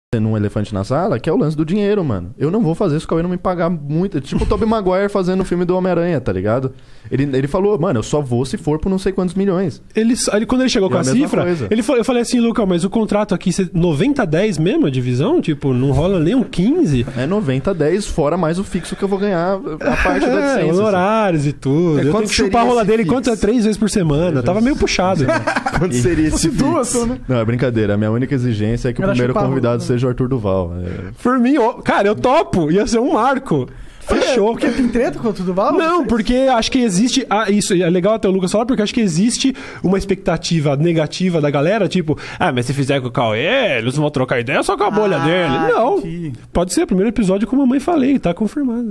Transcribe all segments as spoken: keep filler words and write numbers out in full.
num elefante na sala, que é o lance do dinheiro, mano. Eu não vou fazer se o Cauê não me pagar muito. Tipo o Tobey Maguire fazendo o filme do Homem-Aranha, tá ligado? Ele, ele falou, mano, eu só vou se for por não sei quantos milhões. Ele, ele, quando ele chegou E com é a, a mesma cifra, coisa. ele falou, eu falei assim, Luca, mas o contrato aqui, noventa a dez mesmo a divisão? Tipo, não rola nem um quinze? É noventa a dez, fora mais o fixo que eu vou ganhar a parte da É, licença. honorários e tudo. É, eu quanto tenho que chupar a seria rola esse dele fixo? quanto é três vezes por semana. Tava meio puxado. Quanto seria esse Fosse duas, fixo? né? Não, é brincadeira. A minha única exigência é que Era o primeiro chupar a convidado rola. seja o Arthur Duval. É. Por mim, ó, cara, eu topo. Ia ser um marco. Fechou. Porque tem treta com o Tudo Val? Não, porque acho que existe. Ah, isso é legal até o Lucas falar, porque acho que existe uma expectativa negativa da galera, tipo, ah, mas se fizer com o Cauê, eles vão trocar ideia só com a bolha Ah, dele. Não. entendi. Pode ser, primeiro episódio, como a mãe falei, tá confirmado.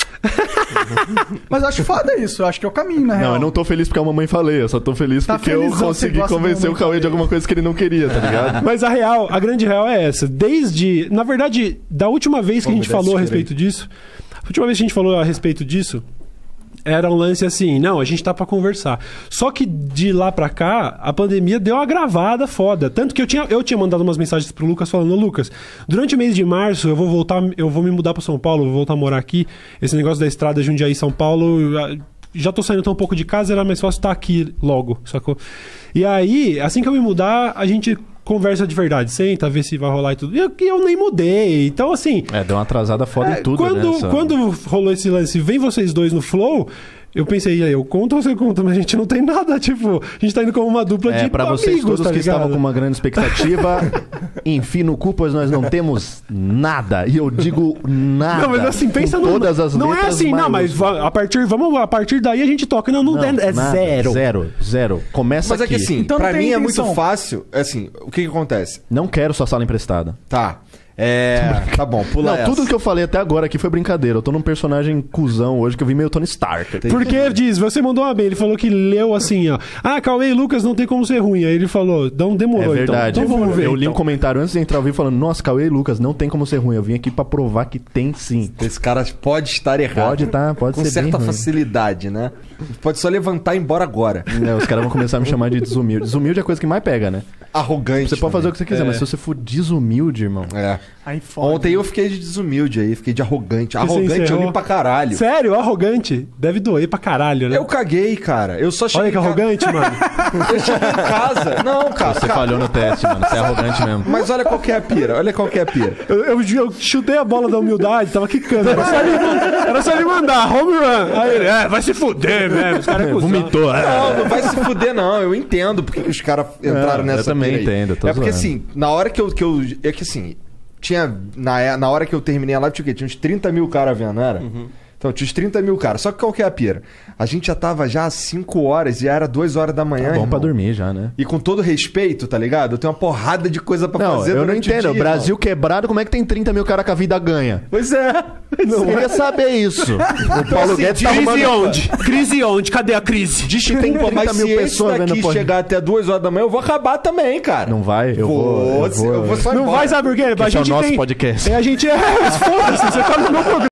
Mas eu acho foda isso, eu acho que é o caminho, na real. Não, eu não tô feliz porque a mamãe falei, eu só tô feliz Tá porque eu felizão que você consegui gosta da convencer o Mamãe Cauê de Falei. alguma coisa que ele não queria, tá ligado? Mas a real, a grande real é essa. Desde. Na verdade, da última vez que Pô, a gente me dá falou a esse cheiro respeito disso. A última vez que a gente falou a respeito disso. Era um lance assim, não, a gente tá pra conversar. Só que de lá pra cá, a pandemia deu uma gravada foda. Tanto que eu tinha, eu tinha mandado umas mensagens pro Lucas falando, "Ô, Lucas, durante o mês de março eu vou voltar, eu vou me mudar pra São Paulo, vou voltar a morar aqui. Esse negócio da estrada Jundiaí-São Paulo, eu já tô saindo tão um pouco de casa, era mais fácil estar aqui logo, sacou? E aí, assim que eu me mudar, a gente conversa de verdade, senta, vê se vai rolar e tudo. E eu, e eu nem mudei. Então, assim, É, deu uma atrasada foda é, em tudo, quando, né? essa- quando rolou esse lance, vem vocês dois no Flow, eu pensei, e aí, eu conto ou você conta? Mas a gente não tem nada, tipo, a gente tá indo como uma dupla É, de pra amigos, vocês todos tá que ligado? estavam com uma grande expectativa, enfim, no cu, pois nós não temos nada. E eu digo nada. Não, mas assim, pensa com no... todas as não é letras assim, não, mas maiúsculas. va- a partir, vamos, a partir daí a gente toca. Não, não, Não, tem, é nada. zero. Zero, zero. Começa Mas é aqui. que assim, Então não pra tem mim é intenção. muito fácil. Assim, o que que acontece? Não quero sua sala emprestada. Tá. É. Tá bom, pula Não, essa. tudo que eu falei até agora aqui foi brincadeira. Eu tô num personagem cuzão hoje que eu vi meio Tony Stark. Porque diz, você mandou uma bem, ele falou que leu assim, ó. Ah, Cauê e Lucas não tem como ser ruim. Aí ele falou, não É demorou, verdade. então. Então vamos ver. eu li um então. comentário antes de entrar ao vivo falando: Nossa, Cauê e Lucas, não tem como ser ruim. Eu vim aqui pra provar que tem sim. Esse cara pode estar errado. Pode tá, pode Com ser certa bem ruim. facilidade, né? Pode só levantar e ir embora agora. É, os caras vão começar a me chamar de desumilde. Desumilde é a coisa que mais pega, né? Arrogante. Você pode fazer o que você quiser, É. mas se você for desumilde, irmão. É. Aí foda. Ontem eu fiquei de desumilde aí, fiquei de arrogante. Arrogante eu encerrou? li pra caralho. Sério, arrogante. Deve doer pra caralho, né? Eu caguei, cara. Eu só cheguei Olha que em ca- arrogante, mano. Eu cheguei em casa. Não, cara. Você cara. falhou no teste, mano. Você é arrogante mesmo. Mas olha qual que é a pira. Olha qual que é a pira. Eu, eu, eu chutei a bola da humildade, tava quicando. Era só ele, era só ele mandar, home run. Aí ele, é, vai se fuder, velho. Os caras Vomitou. Não, não vai se fuder, não. Eu entendo porque que os caras entraram É, nessa eu também pira aí. entendo, eu tô É porque zoando. assim, na hora que eu, que eu. É que assim, tinha. Na, na hora que eu terminei a live, tinha o quê? Tinha uns trinta mil caras vendo, não era? Então, tinha uns trinta mil caras. Só que qual que é a pira? A gente já tava já às cinco horas e já era duas horas da manhã. Tá bom irmão. pra dormir já, né? E com todo respeito, tá ligado? Eu tenho uma porrada de coisa pra Não, fazer. eu não durante o entendo. dia, Brasil irmão. quebrado, como é que tem trinta mil caras que a vida ganha? Pois é. Não queria saber isso. O Paulo assim, Guedes tá crise arrumando... onde? Crise onde? Cadê a crise? Diz que tem Pô, trinta mas mil se esse pessoas vendo daqui porra. chegar até duas horas da manhã, eu vou acabar também, cara. Não vai? Eu vou... Vou, eu vou, eu vou só Não embora. vai, sabe por quê? A Esse é o gente nosso tem... podcast. É, a gente é... Foda-se, você tá no meu programa.